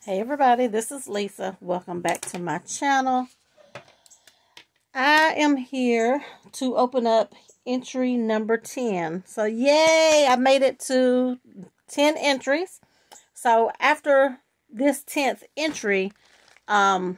Hey everybody, this is Lisa. Welcome back to my channel. I am here to open up entry number 10. So yay, I made it to 10 entries. So after this 10th entry, I'm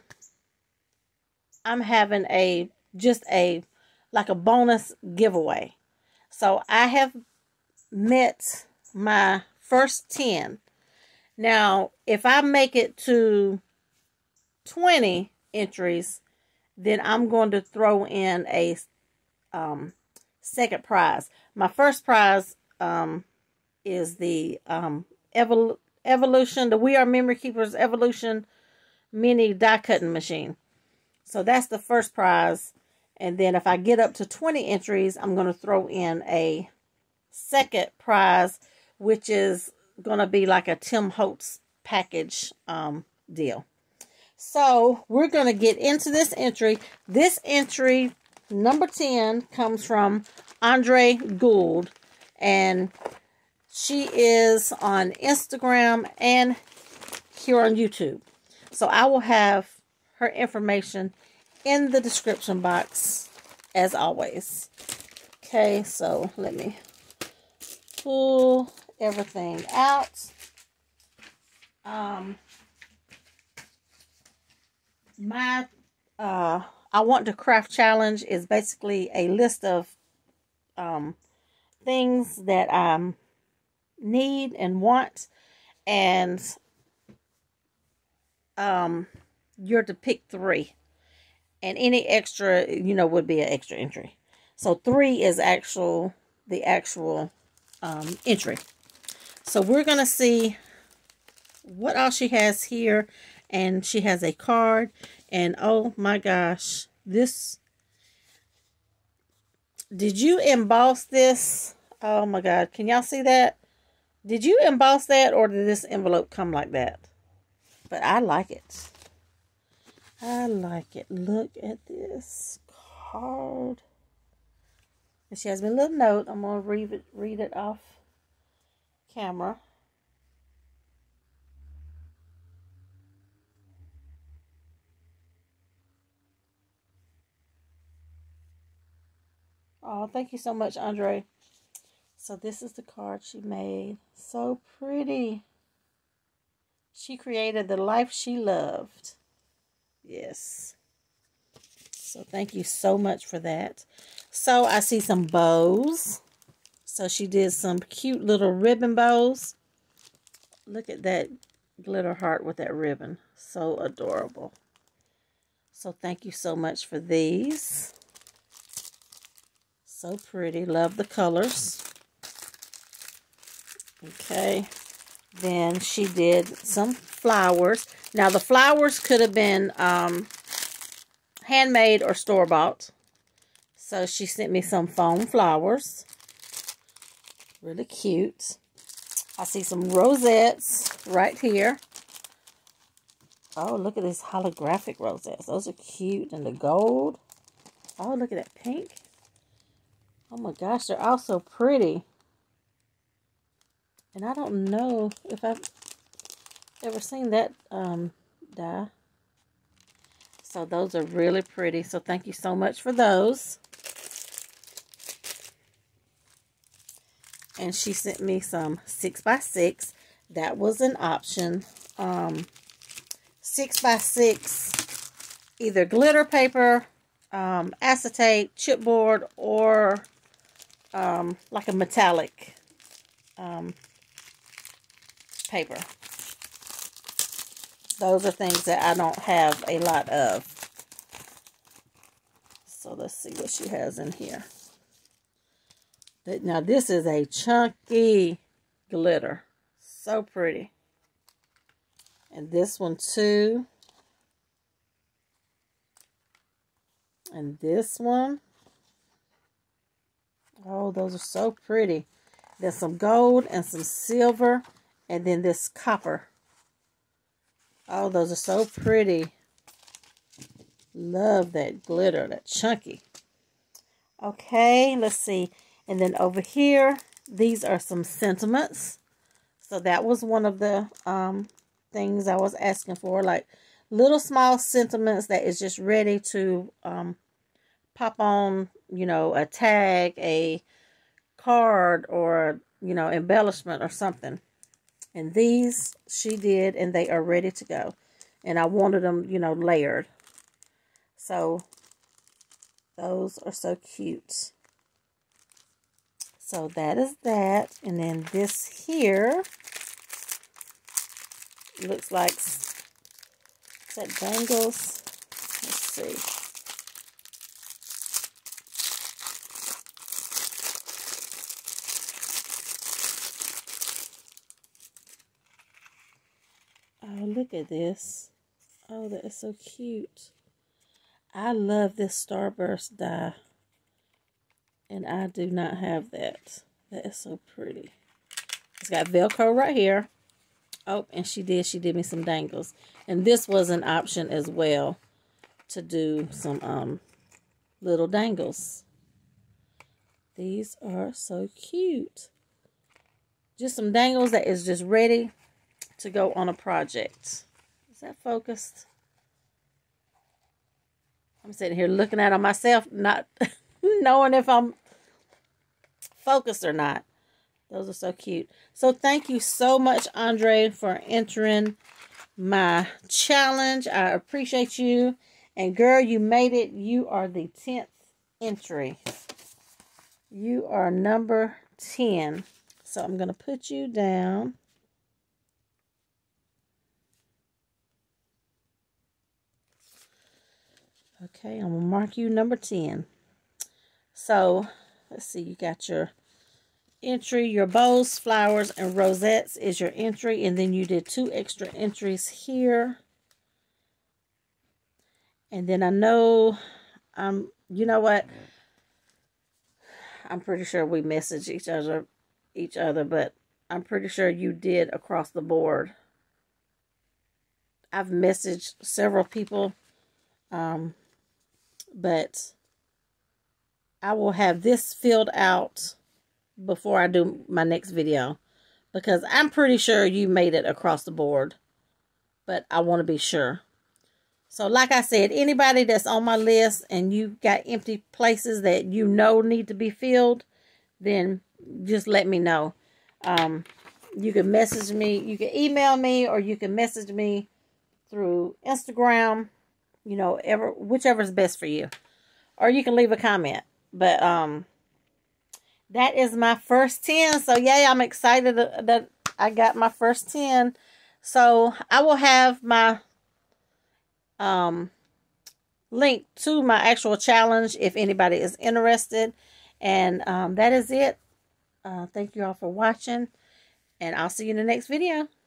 having like a bonus giveaway. So I have met my first 10. Now, if I make it to 20 entries, then I'm going to throw in a second prize. My first prize is the Evolution, the We Are Memory Keepers Evolution mini die cutting machine. So that's the first prize. And then if I get up to 20 entries, I'm going to throw in a second prize, which is going to be like a Tim Holtz package deal. So we're going to get into this entry. This entry, number 10, comes from Andre Gould. And she is on Instagram and here on YouTube. So I will have her information in the description box as always. Okay, so let me pull everything out. My I Want to Craft challenge is basically a list of things that I need and want, and you're to pick 3, and any extra would be an extra entry. So 3 is the actual entry. So we're gonna see what all she has here. And she has a card. And oh my gosh, this, did you emboss this? Oh my God, can y'all see that? Did you emboss that, or did this envelope come like that? But I like it. I like it. Look at this card. And she has me a little note. I'm going to read it off camera. Oh, thank you so much, Andre. So this is the card she made. So pretty. She created the life she loved. Yes. So thank you so much for that. So I see some bows. So she did some cute little ribbon bows. Look at that glitter heart with that ribbon. So adorable. So thank you so much for these. So pretty. Love the colors. Okay. Then she did some flowers. Now the flowers could have been handmade or store-bought. So she sent me some foam flowers. Really cute. I see some rosettes right here. Oh, look at these holographic rosettes. Those are cute. And the gold. Oh, look at that pink. Oh my gosh, they're all so pretty. And I don't know if I've ever seen that die. So those are really pretty. So thank you so much for those. And she sent me some 6x6. That was an option. 6x6, either glitter paper, acetate, chipboard, or like a metallic paper. Those are things that I don't have a lot of. So let's see what she has in here. Now this is a chunky glitter. So pretty. And this one too. And this one. Oh, those are so pretty. There's some gold and some silver. And then this copper. Oh, those are so pretty. Love that glitter, that chunky. Okay, let's see. And then over here, these are some sentiments. So that was one of the things I was asking for, like little small sentiments that is just ready to pop on, you know, a tag, a card, or, you know, embellishment or something. And these she did, and they are ready to go. And I wanted them, you know, layered. So those are so cute. So that is that. And then this here looks like, is that dangles? Let's see. Oh, look at this. Oh, that is so cute. I love this Starburst die. And I do not have that. That is so pretty. It's got Velcro right here. Oh, and she did me some dangles. And this was an option as well to do some little dangles. These are so cute. Just some dangles that is just ready to go on a project. Is that focused? I'm sitting here looking at them myself, not knowing if I'm focused or not. Those are so cute. So thank you so much, Andre, for entering my challenge. I appreciate you. And girl, you made it. You are the 10th entry. You are number 10. So I'm going to put you down. Okay, I'm going to mark you number 10. So, let's see, you got your entry, your bows, flowers, and rosettes is your entry. And then you did 2 extra entries here. And then I know, you know what? I'm pretty sure we messaged each other, but I'm pretty sure you did across the board. I've messaged several people, but I will have this filled out before I do my next video, because I'm pretty sure you made it across the board, but I want to be sure. So like I said, anybody that's on my list and you got empty places that you know need to be filled, then just let me know. You can message me, you can email me, or you can message me through Instagram, you know, whichever is best for you. Or you can leave a comment. But that is my first 10. So yay, I'm excited that I got my first 10. So I will have my link to my actual challenge if anybody is interested. And that is it. Thank you all for watching. And I'll see you in the next video.